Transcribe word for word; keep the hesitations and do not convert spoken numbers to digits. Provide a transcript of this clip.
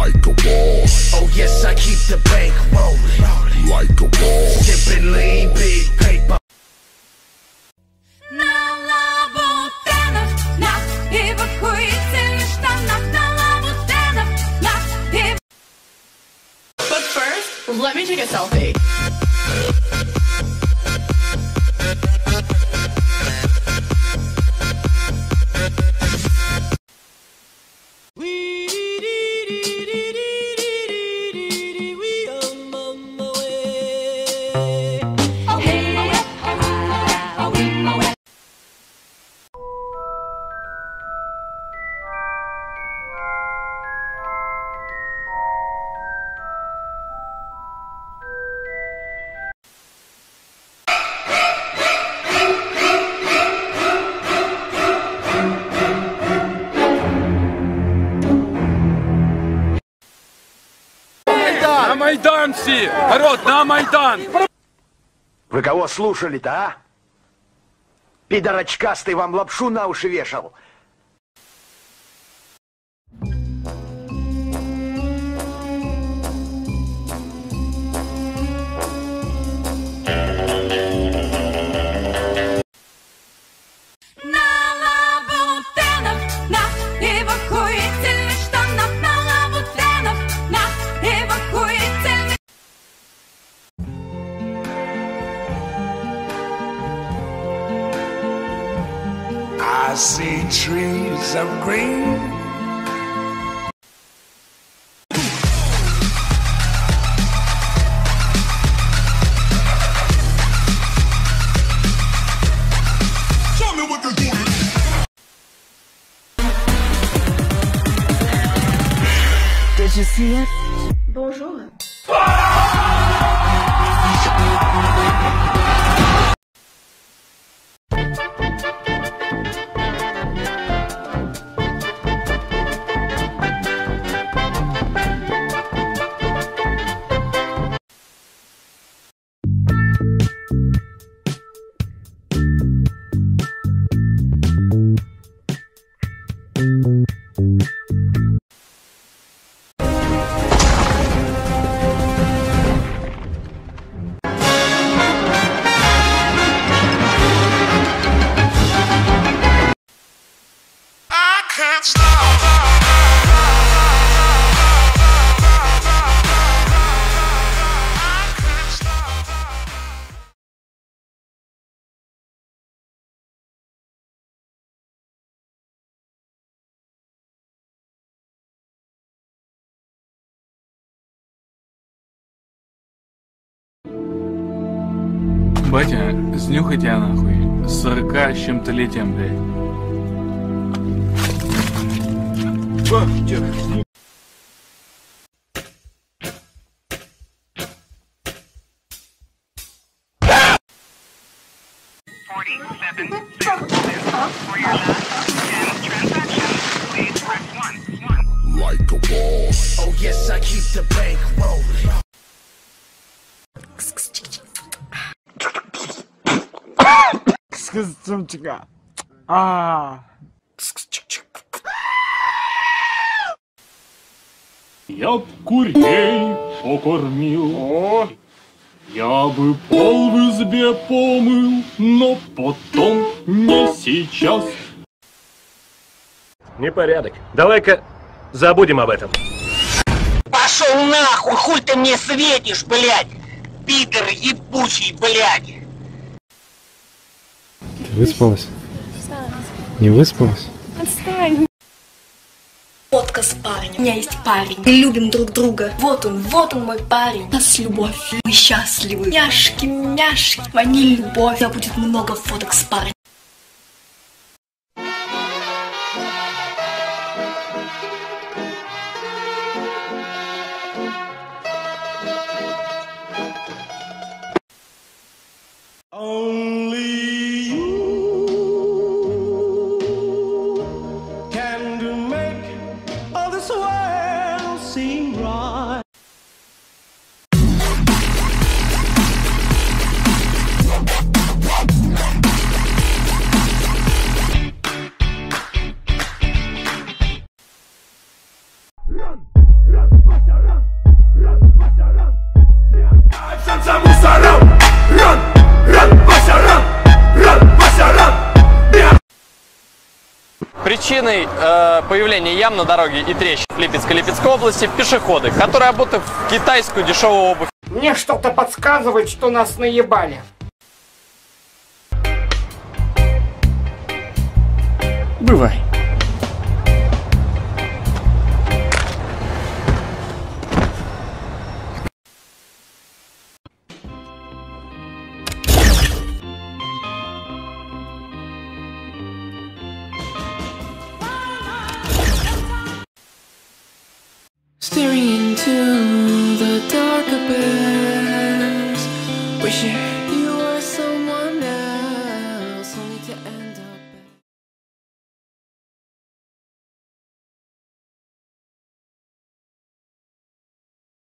Like a boss. Oh yes, I keep the bank rolling. Like a boss. Sipping lean, big paper. На лабутенах, на эвакуированных штанах, на лабутенах, на эв... But first, let me take a selfie. На Майдан все! Народ, на Майдан! Вы кого слушали-то, а? Пидорочкастый вам лапшу на уши вешал. I see trees of green. Tell me what to do. Did you see it? Bonjour. Батя, снюхай тебя нахуй. С сорока с чем-то летием, блядь. Like a boss. Oh yes, I keep the bank rolling. А. Я б курей покормил, О! Я бы пол в избе помыл, но потом не сейчас. Непорядок. Давай-ка забудем об этом. Пошел нахуй, хуй ты мне светишь, блядь! Пидор ебучий, блядь! Ты выспалась? Не выспалась? Отстань. Фотка с парнем. У меня есть парень. Мы любим друг друга. Вот он, вот он мой парень. У нас любовь. Мы счастливы. Няшки, мяшки. Ваниль, любовь. У меня будет много фоток с парнем. Причиной э, появления ям на дороге и трещин в Липецкой Липецкой области пешеходы, которые обуты в китайскую дешевую обувь. Мне что-то подсказывает, что нас наебали. Бывай. Staring into the dark abyss.